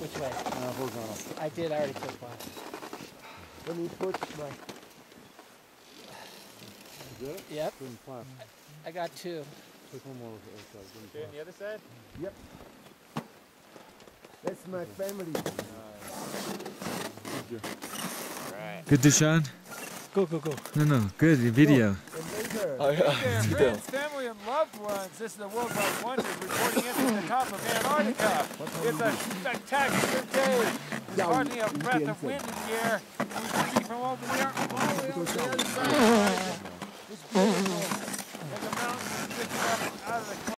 Which way? Horizontal. I did. I already took one. Let me push my... Good? Yep. Good flat. I got two. Take one more over Okay, on the other side? Yep. That's my family. Good, Deshaun? Go, go, go. No, good video. Oh, Hey there, friends, family, and loved ones. This is the Worldwide Wonders reporting in from the top of Antarctica. It's a spectacular day. There's hardly a breath of wind in the air. And we can see from over there all the way over the other side. It's beautiful. And the mountains are sticking up out of the